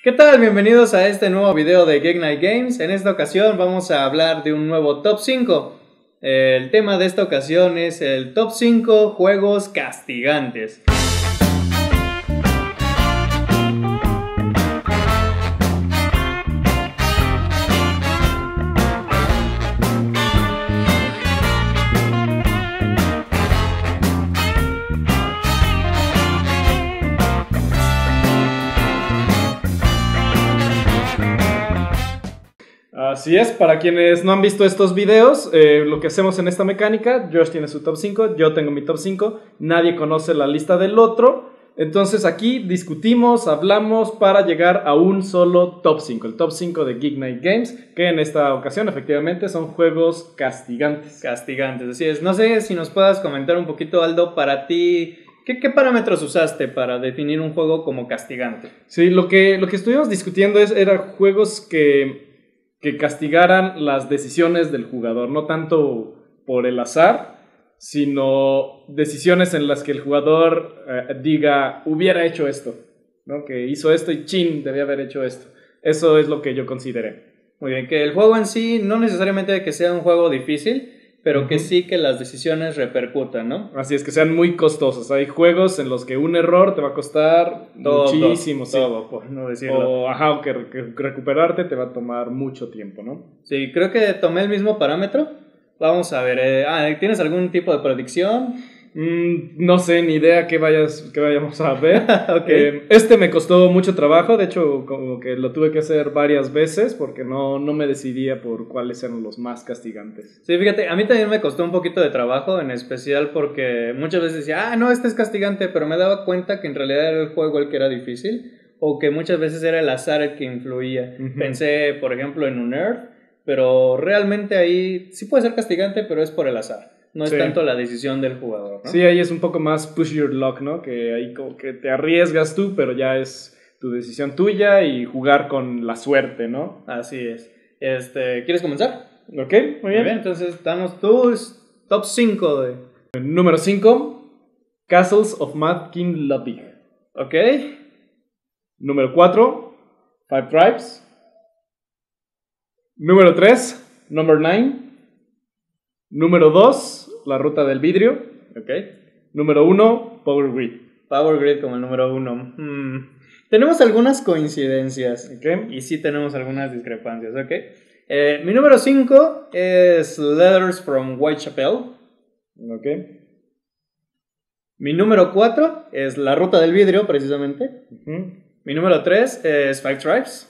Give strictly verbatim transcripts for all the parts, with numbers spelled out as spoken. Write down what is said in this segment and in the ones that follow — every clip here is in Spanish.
¿Qué tal? Bienvenidos a este nuevo video de Geek Night Games. En esta ocasión vamos a hablar de un nuevo top cinco. El tema de esta ocasión es el top cinco juegos castigantes. Así es, para quienes no han visto estos videos, eh, lo que hacemos en esta mecánica, Josh tiene su top cinco, yo tengo mi top cinco, nadie conoce la lista del otro, entonces aquí discutimos, hablamos para llegar a un solo top cinco, el top cinco de Geek Night Games, que en esta ocasión efectivamente son juegos castigantes. Castigantes, así es. No sé si nos puedas comentar un poquito, Aldo, para ti, ¿qué, qué parámetros usaste para definir un juego como castigante? Sí, lo que, lo que estuvimos discutiendo es, eran juegos que... que castigaran las decisiones del jugador, no tanto por el azar, sino decisiones en las que el jugador eh, diga, hubiera hecho esto, ¿no? Que hizo esto y chin, debía haber hecho esto. Eso es lo que yo consideré. Muy bien, que el juego en sí no necesariamente que sea un juego difícil, pero que sí que las decisiones repercutan, ¿no? Así es, que sean muy costosos. Hay juegos en los que un error te va a costar todo, muchísimo. Todo, todo, por no decirlo. O, ajá, o que, que recuperarte te va a tomar mucho tiempo, ¿no? Sí, creo que tomé el mismo parámetro. Vamos a ver, eh, ah, ¿tienes algún tipo de predicción? Mm, no sé, ni idea qué, vayas, qué vayamos a ver. Okay. eh, este me costó mucho trabajo, de hecho como que lo tuve que hacer varias veces porque no, no me decidía por cuáles eran los más castigantes. Sí, fíjate, a mí también me costó un poquito de trabajo, en especial porque muchas veces decía, ah, no, este es castigante, pero me daba cuenta que en realidad era el juego el que era difícil, o que muchas veces era el azar el que influía. Uh-huh. Pensé, por ejemplo, en un nerf, pero realmente ahí sí puede ser castigante, pero es por el azar. No es sí. tanto la decisión del jugador, ¿no? Sí, ahí es un poco más push your luck, ¿no? Que ahí como que te arriesgas tú, pero ya es tu decisión tuya y jugar con la suerte, ¿no? Así es. Este, ¿quieres comenzar? Ok, muy bien. Muy bien, entonces damos tus top cinco de... Número cinco, Castles of Mad King Ludwig. Ok. Número cuatro, Five Tribes. Número tres, Number Nine. Número dos, La Ruta del Vidrio. Ok. Número uno, Power Grid. Power Grid como el número uno. Hmm. Tenemos algunas coincidencias. Ok. Y sí tenemos algunas discrepancias. Ok. Eh, mi número cinco es Letters from Whitechapel. Ok. Mi número cuatro es La Ruta del Vidrio, precisamente. Uh-huh. Mi número tres es Five Tribes.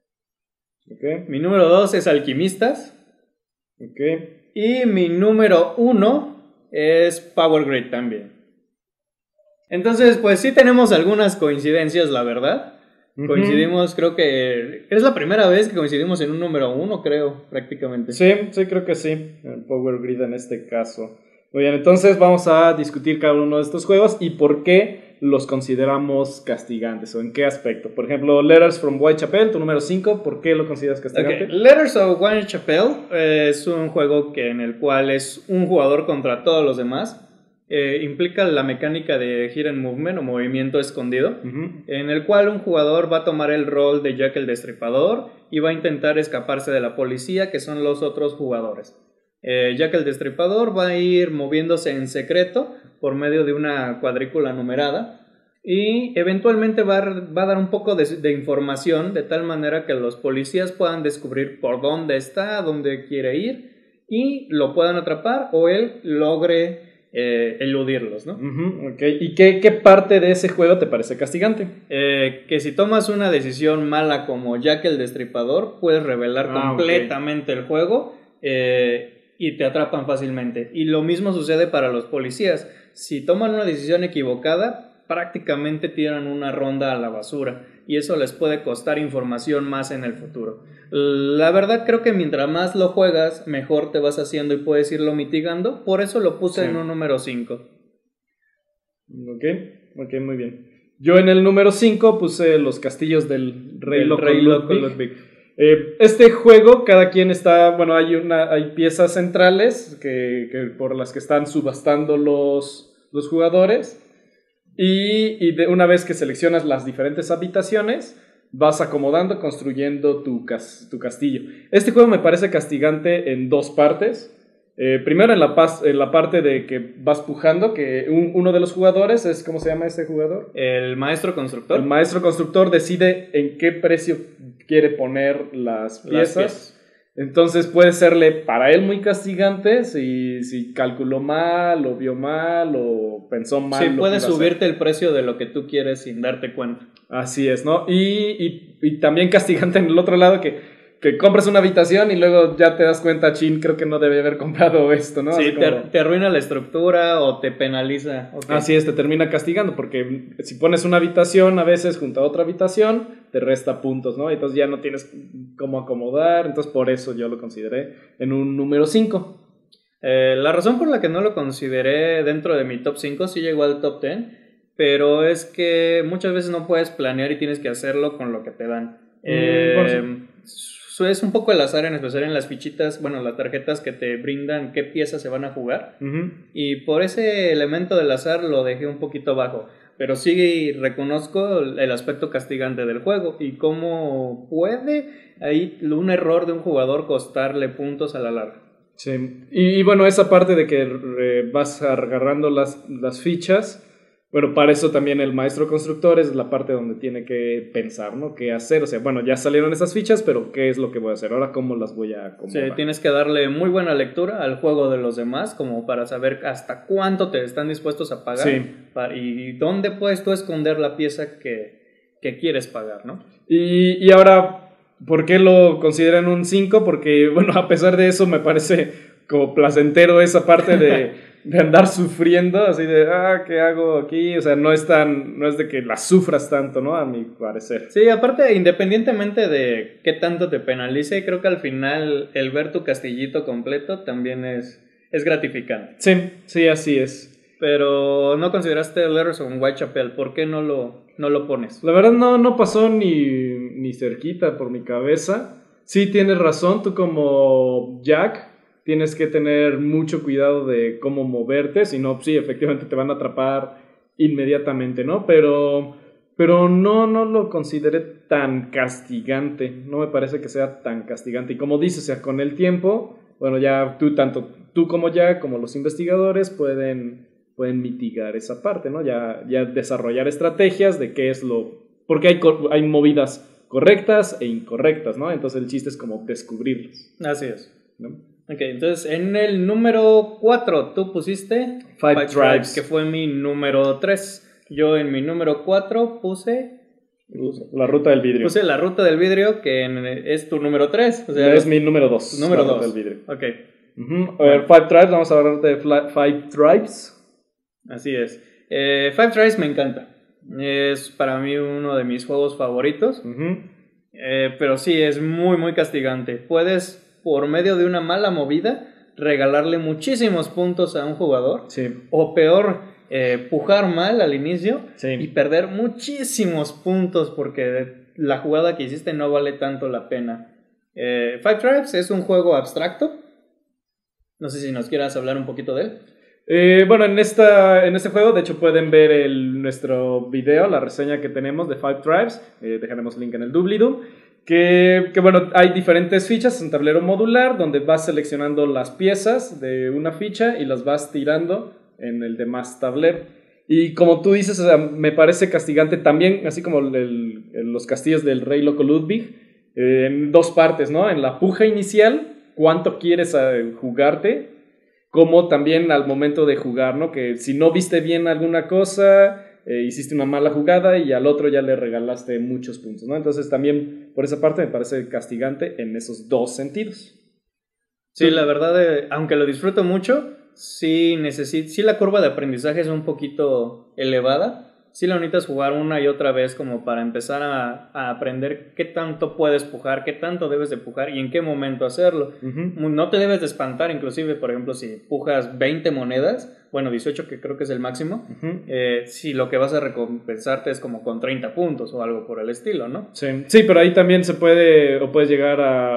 Ok. Mi número dos es Alquimistas. Ok. Y mi número uno es Power Grid también. Entonces, pues sí tenemos algunas coincidencias, la verdad. Uh-huh. Coincidimos, creo que... Es la primera vez que coincidimos en un número uno, creo, prácticamente. Sí, sí, creo que sí. El Power Grid en este caso. Muy bien, entonces vamos a discutir cada uno de estos juegos y por qué los consideramos castigantes o en qué aspecto. Por ejemplo, Letters from Whitechapel, tu número cinco, ¿por qué lo consideras castigante? Okay. Letters of Whitechapel eh, es un juego que, en el cual es un jugador contra todos los demás. Eh, implica la mecánica de hidden movement o movimiento escondido, uh-huh. en el cual un jugador va a tomar el rol de Jack el Destripador y va a intentar escaparse de la policía, que son los otros jugadores. Eh, Jack el Destripador va a ir moviéndose en secreto por medio de una cuadrícula numerada y eventualmente va a, va a dar un poco de, de información de tal manera que los policías puedan descubrir por dónde está, dónde quiere ir y lo puedan atrapar o él logre eh, eludirlos, ¿no? Uh-huh, okay. ¿Y qué, qué parte de ese juego te parece castigante? Eh, que si tomas una decisión mala como Jack el Destripador puedes revelar ah, completamente okay. el juego eh, y te atrapan fácilmente. Y lo mismo sucede para los policías. Si toman una decisión equivocada, prácticamente tiran una ronda a la basura. Y eso les puede costar información más en el futuro. La verdad creo que mientras más lo juegas, mejor te vas haciendo y puedes irlo mitigando. Por eso lo puse sí. en un número cinco. Ok, ok, muy bien. Yo en el número cinco puse Los Castillos del Rey del Loco Rey Ludwig. Loco Ludwig. Eh, este juego, cada quien está, bueno, hay una, hay piezas centrales que, que por las que están subastando los, los jugadores y, y de una vez que seleccionas las diferentes habitaciones vas acomodando, construyendo tu, cas- tu castillo. Este juego me parece castigante en dos partes. Eh, primero en la, pas- en la parte de que vas pujando, que un- uno de los jugadores es, ¿cómo se llama ese jugador? El maestro constructor. El maestro constructor decide en qué precio quiere poner las piezas. Las piezas. Entonces puede serle para él muy castigante si, si calculó mal o vio mal o pensó mal. Sí, lo que puede iba a hacer. subirte el precio de lo que tú quieres sin darte cuenta. Así es, ¿no? Y, y, y también castigante en el otro lado que, que compras una habitación y luego ya te das cuenta, chin, creo que no debía haber comprado esto, ¿no? Sí, Así te, como- te arruina la estructura o te penaliza. Ok. Así es, te termina castigando porque si pones una habitación a veces junto a otra habitación, te resta puntos, ¿no? Entonces ya no tienes cómo acomodar, entonces por eso yo lo consideré en un número cinco. Eh, la razón por la que no lo consideré dentro de mi top cinco, sí llegó al top diez, pero es que muchas veces no puedes planear y tienes que hacerlo con lo que te dan. Eh, por eso. es un poco el azar, en especial en las fichitas, bueno, las tarjetas que te brindan qué piezas se van a jugar. Uh-huh. Y por ese elemento del azar lo dejé un poquito bajo. Pero sí reconozco el aspecto castigante del juego y cómo puede ahí un error de un jugador costarle puntos a la larga. Sí, y, y bueno, esa parte de que eh, vas agarrando las, las fichas, bueno, para eso también el maestro constructor es la parte donde tiene que pensar, ¿no? ¿Qué hacer? O sea, bueno, ya salieron esas fichas, pero ¿qué es lo que voy a hacer? Ahora, ¿cómo las voy a acomodar? Sí, tienes que darle muy buena lectura al juego de los demás como para saber hasta cuánto te están dispuestos a pagar. Sí. para, y dónde puedes tú esconder la pieza que, que quieres pagar, ¿no? Y, y ahora, ¿por qué lo consideran un cinco? Porque, bueno, a pesar de eso me parece como placentero esa parte de, de andar sufriendo, así de, ah, ¿qué hago aquí? O sea, no es tan, no es de que la sufras tanto, ¿no? A mi parecer. Sí, aparte, independientemente de qué tanto te penalice, creo que al final el ver tu castillito completo también es, es gratificante. Sí, sí, así es. Pero no consideraste Letters on Whitechapel, ¿por qué no lo, no lo pones? La verdad no, no pasó ni, ni cerquita por mi cabeza. Sí, tienes razón, tú como Jack tienes que tener mucho cuidado de cómo moverte, si no, sí, efectivamente te van a atrapar inmediatamente, ¿no? Pero, pero no, no lo consideré tan castigante, no me parece que sea tan castigante. Y como dices, o sea, con el tiempo, bueno, ya tú, tanto tú como Jack, como los investigadores pueden... pueden mitigar esa parte, ¿no? Ya, ya desarrollar estrategias de qué es lo... Porque hay, hay movidas correctas e incorrectas, ¿no? Entonces el chiste es como descubrirlas. Así es. ¿No? Ok, entonces en el número cuatro tú pusiste Five Tribes. que fue mi número tres. Yo en mi número cuatro puse... La ruta del vidrio. Puse la ruta del vidrio, que en- es tu número tres. O sea, es mi número dos. número la ruta dos. del vidrio. Ok, Uh-huh. A ver, Five Tribes, vamos a hablar de fla- Five Tribes. así es. Eh, Five Tribes me encanta. Es para mí uno de mis juegos favoritos. Uh-huh. Eh, pero sí, es muy, muy castigante. Puedes, por medio de una mala movida, regalarle muchísimos puntos a un jugador. Sí. O peor, eh, pujar mal al inicio Sí. y perder muchísimos puntos porque la jugada que hiciste no vale tanto la pena. Eh, Five Tribes es un juego abstracto. No sé si nos quieras hablar un poquito de él. Eh, bueno, en, esta, en este juego, de hecho, pueden ver el, nuestro video, la reseña que tenemos de Five Tribes. Eh, dejaremos el link en el doobly-doo. Que, que bueno, hay diferentes fichas, es un tablero modular donde vas seleccionando las piezas de una ficha y las vas tirando en el demás tablero. Y como tú dices, o sea, me parece castigante también, así como el, el, los castillos del rey loco Ludwig, eh, en dos partes, ¿no? En la puja inicial, cuánto quieres eh, jugarte, como también al momento de jugar, ¿no? Que si no viste bien alguna cosa, eh, hiciste una mala jugada y al otro ya le regalaste muchos puntos, ¿no? Entonces también por esa parte me parece castigante en esos dos sentidos. Sí, la verdad, eh, aunque lo disfruto mucho, sí, necesito, sí la curva de aprendizaje es un poquito elevada. Sí la necesitas jugar una y otra vez como para empezar a, a aprender qué tanto puedes pujar, qué tanto debes de pujar y en qué momento hacerlo. Uh-huh. No te debes de espantar, inclusive, por ejemplo, si pujas veinte monedas, bueno, dieciocho que creo que es el máximo, Uh-huh. eh, si lo que vas a recompensarte es como con treinta puntos o algo por el estilo, ¿no? Sí, sí, pero ahí también se puede, o puedes llegar a,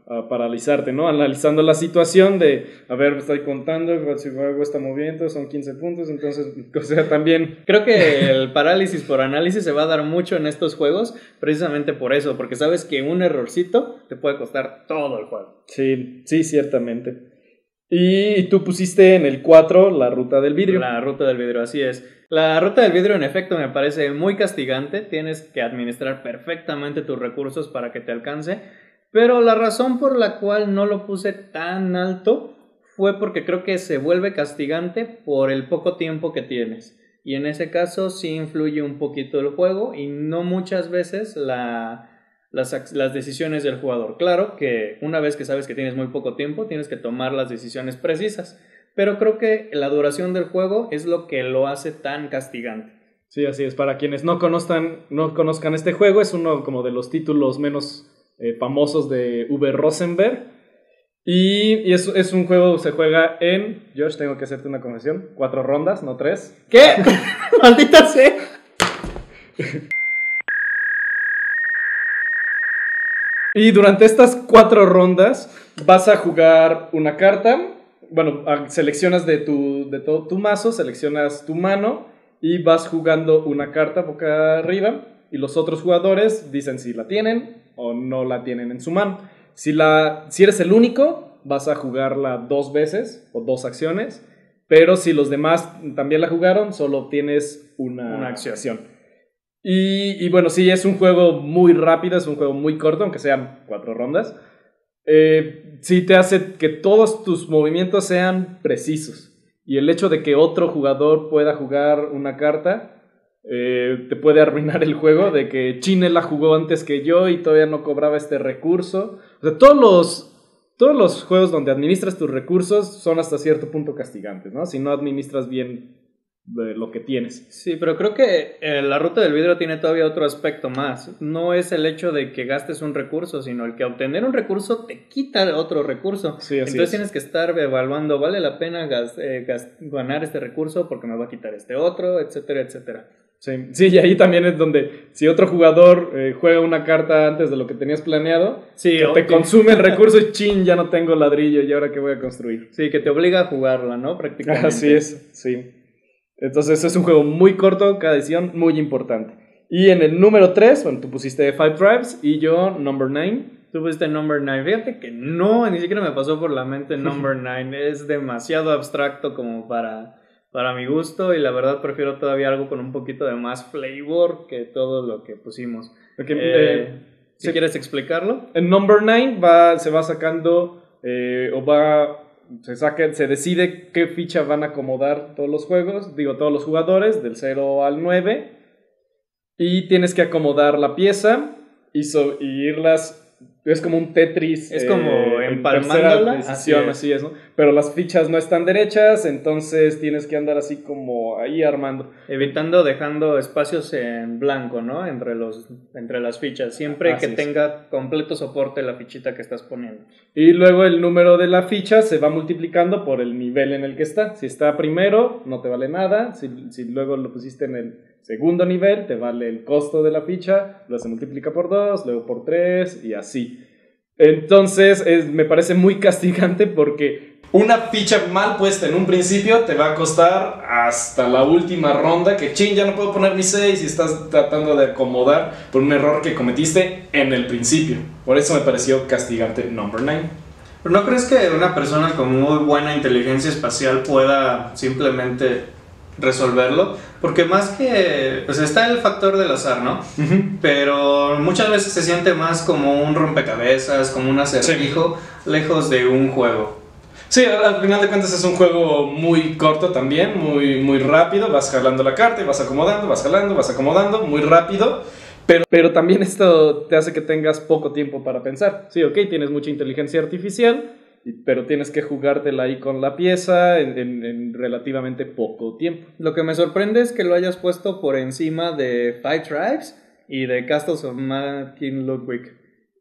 a paralizarte, ¿no? Analizando la situación de, a ver, me estoy contando, si hago este movimiento son quince puntos, entonces, o sea, también... Creo que el parálisis por análisis se va a dar mucho en estos juegos, precisamente por eso, porque sabes que un errorcito te puede costar todo el juego. Sí, sí, ciertamente. Y tú pusiste en el cuatro la ruta del vidrio. La ruta del vidrio, así es. La ruta del vidrio en efecto me parece muy castigante, tienes que administrar perfectamente tus recursos para que te alcance, pero la razón por la cual no lo puse tan alto fue porque creo que se vuelve castigante por el poco tiempo que tienes. Y en ese caso sí influye un poquito el juego y no muchas veces la... Las, las decisiones del jugador. Claro que una vez que sabes que tienes muy poco tiempo, tienes que tomar las decisiones precisas, pero creo que la duración del juego es lo que lo hace tan castigante. Sí, así es. Para quienes no conozcan, no conozcan este juego, es uno como de los títulos menos eh, famosos de Uwe Rosenberg. Y, y es, es un juego que se juega en... Josh, tengo que hacerte una confesión. Cuatro rondas, no tres. ¿Qué? ¡Maldita sea! Y durante estas cuatro rondas vas a jugar una carta. Bueno, seleccionas de tu, de todo tu mazo, seleccionas tu mano y vas jugando una carta boca arriba. Y los otros jugadores dicen si la tienen o no la tienen en su mano. Si, la, si eres el único, vas a jugarla dos veces o dos acciones. Pero si los demás también la jugaron, solo obtienes una, una acción. acción. Y, y bueno, sí, es un juego muy rápido, es un juego muy corto, aunque sean cuatro rondas. Eh, sí te hace que todos tus movimientos sean precisos. Y el hecho de que otro jugador pueda jugar una carta eh, te puede arruinar el juego, de que Chine la jugó antes que yo y todavía no cobraba este recurso. O sea, todos los, todos los juegos donde administras tus recursos son hasta cierto punto castigantes, ¿no? Si no administras bien de lo que tienes. Sí, pero creo que eh, la ruta del vidrio tiene todavía otro aspecto más. No es el hecho de que gastes un recurso, sino el que obtener un recurso te quita otro recurso. Sí, así Entonces es. tienes que estar evaluando, ¿vale la pena gas, eh, gas, ganar este recurso porque me va a quitar este otro, etcétera, etcétera? Sí, sí, y ahí también es donde si otro jugador eh, juega una carta antes de lo que tenías planeado, sí, que te consume el recurso y chin, ya no tengo ladrillo y ahora qué voy a construir. Sí, que te obliga a jugarla, ¿no? Prácticamente. Así es, sí. Entonces es un juego muy corto, cada edición muy importante. Y en el número tres, bueno, tú pusiste Five Tribes y yo Number nueve. Tú pusiste Number nueve. Fíjate que no, ni siquiera me pasó por la mente Number nueve. Es demasiado abstracto como para, para mi gusto y la verdad prefiero todavía algo con un poquito de más flavor que todo lo que pusimos. Okay, eh, eh, ¿Si sí. quieres explicarlo? En Number nueve va, se va sacando eh, o va... Se, saca, se decide qué ficha van a acomodar todos los juegos, digo todos los jugadores, del cero al nueve. Y tienes que acomodar la pieza y, so, y irlas. Es como un Tetris. Es como eh, empalmándola. En decisión, así es. así es, ¿no? Pero las fichas no están derechas, entonces tienes que andar así como ahí armando. Evitando, dejando espacios en blanco, ¿no? Entre, los, entre las fichas. Siempre Así que es. tenga completo soporte la fichita que estás poniendo. Y luego el número de la ficha se va multiplicando por el nivel en el que está. Si está primero, no te vale nada. Si, si luego lo pusiste en el segundo nivel, te vale el costo de la ficha. Luego se multiplica por dos, luego por tres y así. Entonces es, me parece muy castigante porque una ficha mal puesta en un principio te va a costar hasta la última ronda que chin, ya no puedo poner mi seis y estás tratando de acomodar por un error que cometiste en el principio. Por eso me pareció castigante Number nueve. ¿Pero no crees que una persona con muy buena inteligencia espacial pueda simplemente resolverlo? Porque más que... pues está el factor del azar, ¿no? Uh-huh. Pero muchas veces se siente más como un rompecabezas, como un acertijo, sí, lejos de un juego. Sí, al final de cuentas es un juego muy corto también, muy, muy rápido. Vas jalando la carta y vas acomodando, vas jalando, vas acomodando, muy rápido. Pero, pero también esto te hace que tengas poco tiempo para pensar. Sí, ok, tienes mucha inteligencia artificial, pero tienes que jugártela ahí con la pieza en, en, en relativamente poco tiempo. Lo que me sorprende es que lo hayas puesto por encima de Five Tribes y de Castles of Mad King Ludwig.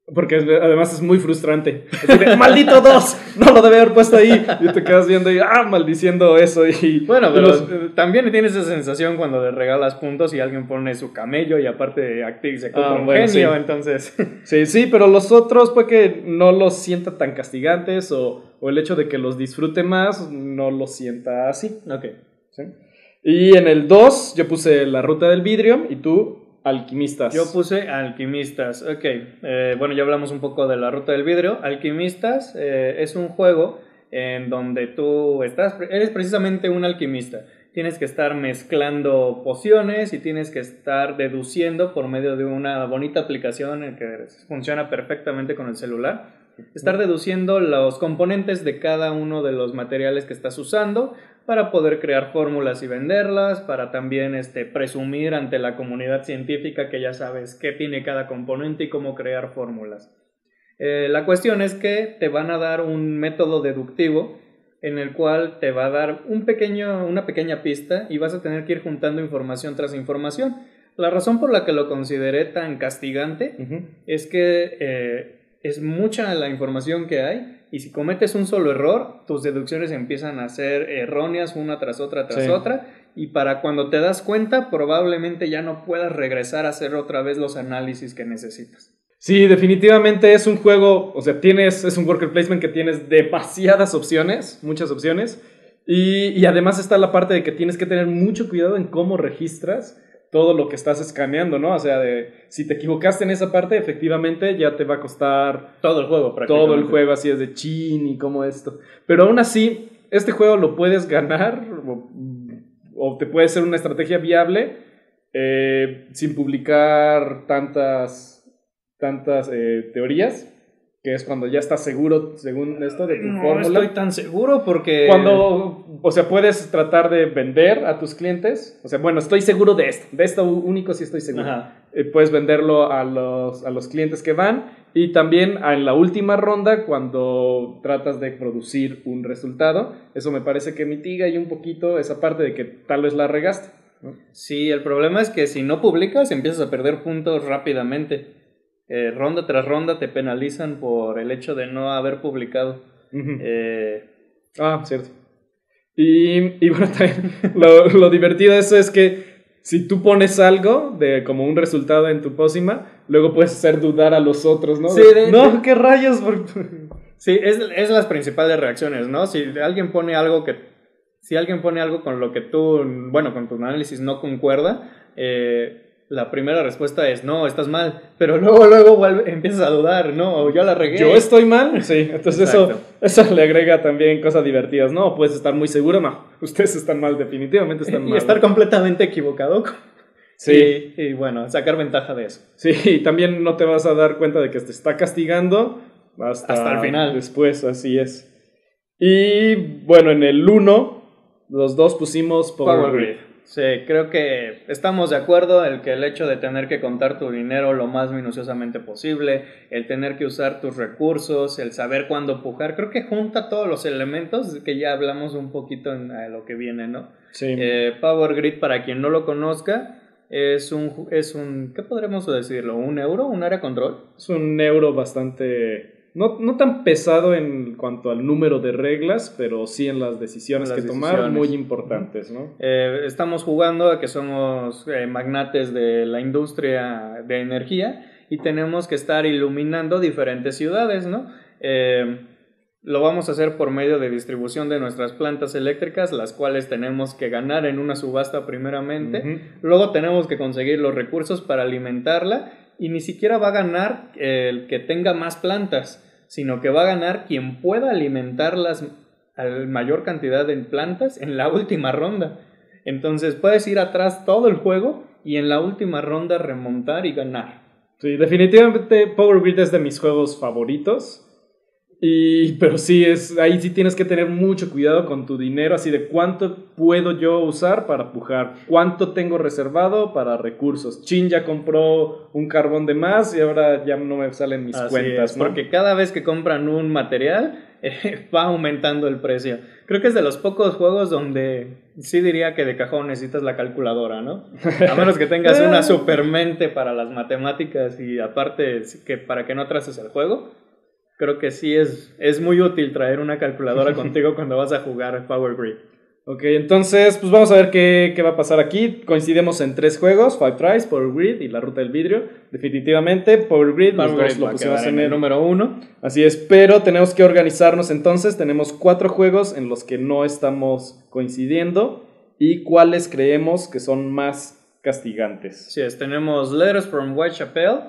Porque además es muy frustrante. Así de, ¡maldito dos! No lo debe haber puesto ahí. Y te quedas viendo y, ¡ah! Maldiciendo eso. Y, bueno, pero los... también tienes esa sensación cuando le regalas puntos y alguien pone su camello y aparte Active se compra ah, un bueno, genio, sí. Entonces... Sí, sí, pero los otros puede que no los sienta tan castigantes o, o el hecho de que los disfrute más no los sienta así. Ok. ¿Sí? Y en el dos yo puse La Ruta del Vidrio y tú... Alquimistas. Yo puse Alquimistas. Ok, eh, bueno, ya hablamos un poco de La Ruta del Vidrio. Alquimistas eh, es un juego en donde tú estás, eres precisamente un alquimista. Tienes que estar mezclando pociones y tienes que estar deduciendo por medio de una bonita aplicación en que funciona perfectamente con el celular. Estar deduciendo los componentes de cada uno de los materiales que estás usando para poder crear fórmulas y venderlas, para también este, presumir ante la comunidad científica que ya sabes qué tiene cada componente y cómo crear fórmulas. Eh, la cuestión es que te van a dar un método deductivo en el cual te va a dar un pequeño, una pequeña pista y vas a tener que ir juntando información tras información. La razón por la que lo consideré tan castigante uh-huh. es que eh, es mucha la información que hay y si cometes un solo error, tus deducciones empiezan a ser erróneas una tras otra tras sí. otra y para cuando te das cuenta probablemente ya no puedas regresar a hacer otra vez los análisis que necesitas. Sí, definitivamente es un juego, o sea, tienes, es un worker placement que tienes demasiadas opciones, muchas opciones y, y además está la parte de que tienes que tener mucho cuidado en cómo registras todo lo que estás escaneando, ¿no? O sea, de si te equivocaste en esa parte, efectivamente ya te va a costar... Todo el juego, prácticamente. Todo el juego, así es de chin y como esto. Pero aún así, este juego lo puedes ganar o, o te puede ser una estrategia viable eh, sin publicar tantas, tantas eh, teorías. Que es cuando ya estás seguro, según esto, de tu no, fórmula. No estoy tan seguro porque... Cuando, o sea, puedes tratar de vender a tus clientes. O sea, bueno, estoy seguro de esto. De esto único sí estoy seguro. Eh, puedes venderlo a los, a los clientes que van. Y también en la última ronda, cuando tratas de producir un resultado. Eso me parece que mitiga y un poquito esa parte de que tal vez la regaste, ¿no? Sí, el problema es que si no publicas, empiezas a perder puntos rápidamente. Eh, ronda tras ronda te penalizan por el hecho de no haber publicado. Uh-huh. Eh... Ah, cierto. Y, y bueno, también lo, lo divertido de eso es que si tú pones algo de como un resultado en tu pócima, luego puedes hacer dudar a los otros, ¿no? Sí, de, no, de... ¿qué rayos? Sí, es, es las principales reacciones, ¿no? Si alguien pone algo que... Si alguien pone algo con lo que tú, bueno, con tu análisis no concuerda, eh... la primera respuesta es, no, estás mal, pero luego, luego vuelve, empiezas a dudar, no, yo la regué. ¿Yo estoy mal? Sí, entonces eso, eso le agrega también cosas divertidas, ¿no? Puedes estar muy seguro, no, ustedes están mal, definitivamente están mal. Y estar completamente equivocado. Sí. Y, y bueno, sacar ventaja de eso. Sí, y también no te vas a dar cuenta de que te está castigando hasta, hasta el final. Después, así es. Y bueno, en el uno, los dos pusimos Power, Power Grid. Grid. Sí, creo que estamos de acuerdo en que el hecho de tener que contar tu dinero lo más minuciosamente posible, el tener que usar tus recursos, el saber cuándo pujar, creo que junta todos los elementos que ya hablamos un poquito en lo que viene, ¿no? Sí. Eh, Power Grid, para quien no lo conozca, es un, es un, ¿qué podremos decirlo? ¿Un euro? ¿Un área control? Es un euro bastante... No, no tan pesado en cuanto al número de reglas, pero sí en las decisiones las que decisiones. tomar, muy importantes, ¿no? Eh, estamos jugando a que somos eh, magnates de la industria de energía y tenemos que estar iluminando diferentes ciudades, ¿no? Eh, lo vamos a hacer por medio de distribución de nuestras plantas eléctricas, las cuales tenemos que ganar en una subasta primeramente. Uh-huh. Luego tenemos que conseguir los recursos para alimentarla. Y ni siquiera va a ganar el que tenga más plantas, sino que va a ganar quien pueda alimentarlas a la mayor cantidad de plantas en la última ronda. Entonces puedes ir atrás todo el juego y en la última ronda remontar y ganar. Sí, definitivamente Power Grid es de mis juegos favoritos. Y, pero sí, es, ahí sí tienes que tener mucho cuidado con tu dinero, así de cuánto puedo yo usar para pujar, cuánto tengo reservado para recursos. Chin ya compró un carbón de más y ahora ya no me salen mis así cuentas, es, ¿no? Porque cada vez que compran un material, eh, va aumentando el precio. Creo que es de los pocos juegos donde sí diría que de cajón necesitas la calculadora, ¿no? A menos que tengas una supermente para las matemáticas y aparte que para que no traces el juego. Creo que sí es, es muy útil traer una calculadora contigo cuando vas a jugar Power Grid. Ok, entonces pues vamos a ver qué, qué va a pasar aquí. Coincidimos en tres juegos, Five Tribes, Power Grid y La Ruta del Vidrio. Definitivamente Power Grid, Power los Grid dos lo va a pusimos quedar en en el el número uno. Así es, pero tenemos que organizarnos entonces. Tenemos cuatro juegos en los que no estamos coincidiendo y cuáles creemos que son más castigantes. Así es, tenemos Letters from Whitechapel,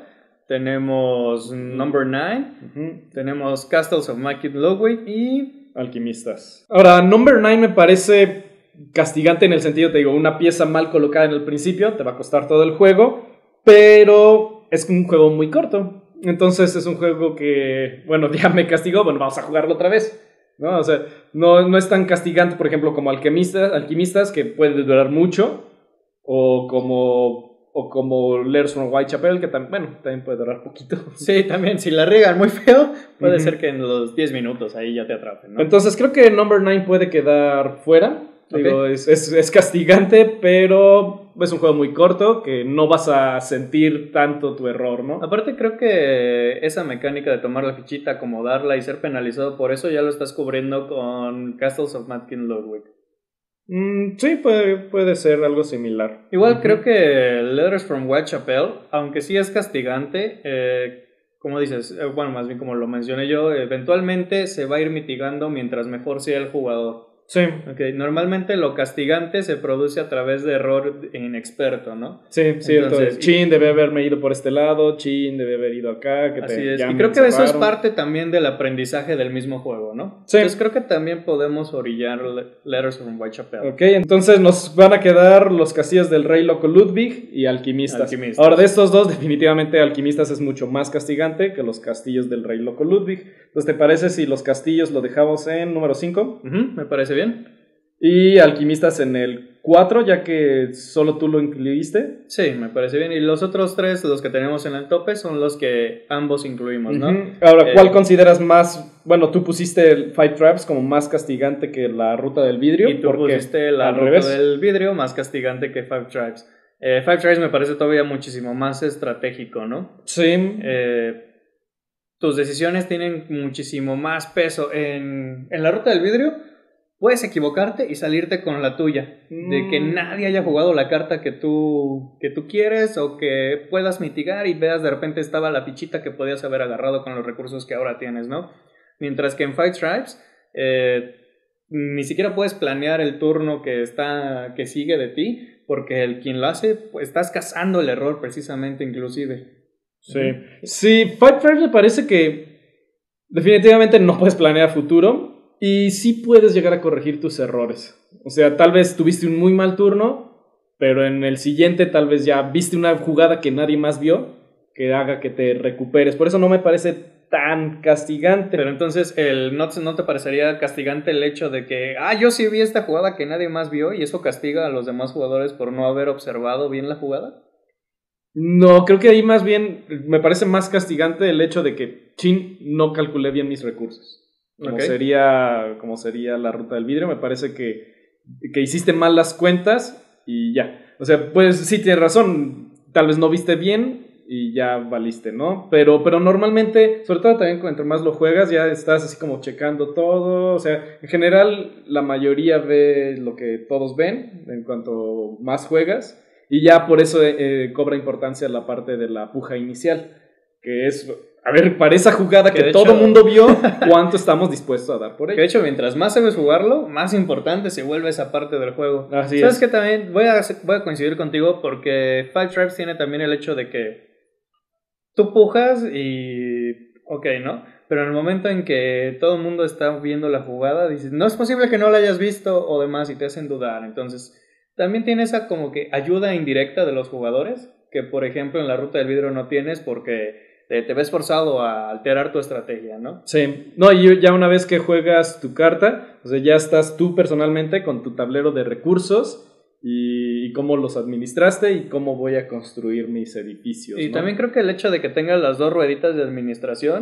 tenemos Number nine, Uh-huh. tenemos Castles of Mackett Ludwig y Alquimistas. Ahora, Number nine me parece castigante en el sentido, te digo, una pieza mal colocada en el principio te va a costar todo el juego, pero es un juego muy corto. Entonces es un juego que, bueno, ya me castigó, bueno, vamos a jugarlo otra vez, ¿no? O sea, no, no es tan castigante, por ejemplo, como Alquimistas, Alquimistas que puede durar mucho, o como... O como Letters from Whitechapel, que también, bueno, también puede durar poquito. Sí, también, si la riegan muy feo, puede Uh-huh. ser que en los diez minutos ahí ya te atrapen, ¿no? Entonces creo que Number nine puede quedar fuera. Okay. Digo, es, es, es castigante, pero es un juego muy corto que no vas a sentir tanto tu error, ¿no? Aparte creo que esa mecánica de tomar la fichita, acomodarla y ser penalizado por eso ya lo estás cubriendo con Castles of Mackett Ludwig. Mm, sí, puede, puede ser algo similar. Igual Uh-huh. creo que Letters from Whitechapel, aunque sí es castigante, eh, como dices, eh, bueno, más bien como lo mencioné yo, eventualmente se va a ir mitigando mientras mejor sea el jugador. Sí. Okay. Normalmente lo castigante se produce a través de error inexperto, ¿no? Sí, cierto. Entonces, Chin debe haberme ido por este lado, Chin debe haber ido acá. Que así te, es. ya Y me creo que eso es encerraron. parte también del aprendizaje del mismo juego, ¿no? Sí. Entonces creo que también podemos orillar Letters from Whitechapel. Ok, entonces nos van a quedar los castillos del Rey Loco Ludwig y Alquimistas. Alquimistas. Ahora, de estos dos, definitivamente Alquimistas es mucho más castigante que los castillos del Rey Loco Ludwig. Entonces, ¿te parece si los castillos lo dejamos en número cinco? Uh-huh, me parece bien. Y Alquimistas en el cuatro, ya que solo tú lo incluiste. Sí, me parece bien. Y los otros tres, los que tenemos en el tope, son los que ambos incluimos, ¿no? Uh-huh. Ahora, ¿cuál Eh, consideras más? Bueno, tú pusiste el Five Traps como más castigante que la Ruta del Vidrio. Y tú ¿por qué? pusiste la Al ruta revés. del vidrio más castigante que Five Tribes. Eh, Five Tribes me parece todavía muchísimo más estratégico, ¿no? Sí. Eh, tus decisiones tienen muchísimo más peso. En, en la ruta del vidrio puedes equivocarte y salirte con la tuya. De que Mm. nadie haya jugado la carta que tú, que tú quieres o que puedas mitigar y veas de repente estaba la fichita que podías haber agarrado con los recursos que ahora tienes, ¿no? Mientras que en Five Tribes eh, ni siquiera puedes planear el turno que, está, que sigue de ti porque el quien lo hace, pues estás cazando el error precisamente inclusive. Sí. Sí, Five Tribes me parece que definitivamente no puedes planear futuro. Y sí puedes llegar a corregir tus errores. O sea, tal vez tuviste un muy mal turno, pero en el siguiente tal vez ya viste una jugada que nadie más vio que haga que te recuperes. Por eso no me parece tan castigante. Pero entonces, el, ¿no, ¿no te parecería castigante el hecho de que, ah, yo sí vi esta jugada que nadie más vio y eso castiga a los demás jugadores por no haber observado bien la jugada? No, creo que ahí más bien me parece más castigante el hecho de que, chin, no calculé bien mis recursos. Como, Okay. sería, como sería la ruta del vidrio, me parece que, que hiciste mal las cuentas y ya. O sea, pues sí, tienes razón, tal vez no viste bien y ya valiste, ¿no? Pero, pero normalmente, sobre todo también cuando más lo juegas, ya estás así como checando todo. O sea, en general la mayoría ve lo que todos ven en cuanto más juegas y ya por eso eh, cobra importancia la parte de la puja inicial, que es... A ver, para esa jugada que, Que todo hecho... mundo vio, ¿cuánto estamos dispuestos a dar por ella? Que de hecho, mientras más sabes jugarlo, más importante se vuelve esa parte del juego. Así ¿Sabes es. que también voy a, voy a coincidir contigo porque Five Tribes tiene también el hecho de que tú pujas y... Ok, ¿no? Pero en el momento en que todo el mundo está viendo la jugada, dices, no es posible que no la hayas visto o demás y te hacen dudar. Entonces, también tiene esa como que ayuda indirecta de los jugadores, que por ejemplo en la ruta del vidrio no tienes porque... te ves forzado a alterar tu estrategia, ¿no? Sí, no, y ya una vez que juegas tu carta, o sea, ya estás tú personalmente con tu tablero de recursos y, y cómo los administraste y cómo voy a construir mis edificios. Y ¿no? también creo que el hecho de que tengas las dos rueditas de administración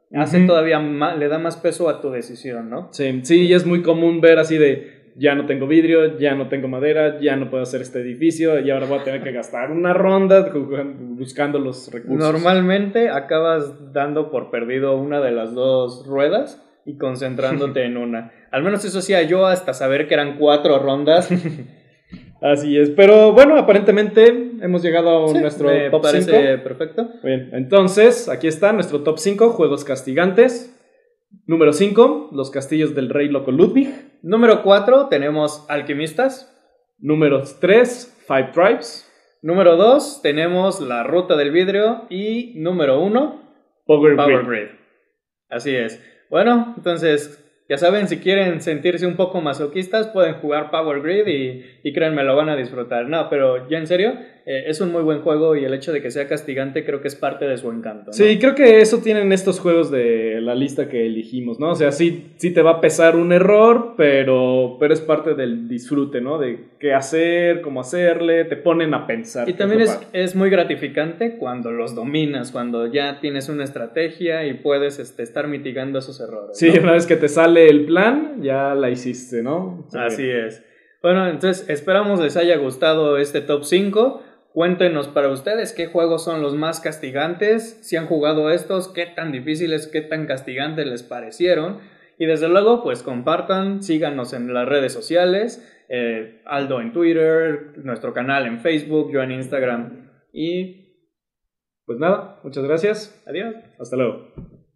hace Ujú. todavía más, le da más peso a tu decisión, ¿no? Sí, sí, y es muy común ver así de, ya no tengo vidrio, ya no tengo madera, ya no puedo hacer este edificio y ahora voy a tener que gastar una ronda jugando- buscando los recursos. Normalmente acabas dando por perdido una de las dos ruedas y concentrándote en una. Al menos eso hacía yo hasta saber que eran cuatro rondas. Así es, pero bueno, aparentemente hemos llegado a Sí, nuestro me top parece cinco. perfecto. Bien, entonces, aquí está nuestro top cinco, juegos castigantes. Número cinco, Los Castillos del Rey Loco Ludwig. Número cuatro tenemos Alquimistas. Número tres, Five Tribes. Número dos tenemos La Ruta del Vidrio. Y número uno, Power, Power Grid. Grid. Así es. Bueno, entonces, ya saben, si quieren sentirse un poco masoquistas, pueden jugar Power Grid y, y créanme, lo van a disfrutar. No, pero ya en serio, eh, es un muy buen juego y el hecho de que sea castigante creo que es parte de su encanto, ¿no? Sí, creo que eso tienen estos juegos de la lista que elegimos, ¿no? O sea, sí, sí te va a pesar un error, pero, pero es parte del disfrute, ¿no? De qué hacer, cómo hacerle, te ponen a pensar. Y que también lo es, padre. es muy gratificante cuando los dominas, cuando ya tienes una estrategia y puedes este, estar mitigando esos errores. Sí, ¿no? una vez que te sale el plan, ya la hiciste, ¿no? Sí. Así es. Bueno, entonces esperamos les haya gustado este top cinco. Cuéntenos para ustedes qué juegos son los más castigantes, si han jugado estos, qué tan difíciles, qué tan castigantes les parecieron. Y desde luego, pues compartan, síganos en las redes sociales, eh, Aldo en Twitter, nuestro canal en Facebook, yo en Instagram. Y Pues nada, muchas gracias. adiós. Hasta luego.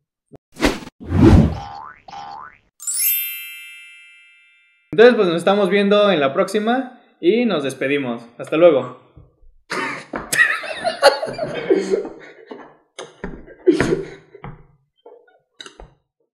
Entonces, pues nos estamos viendo en la próxima y nos despedimos. Hasta luego.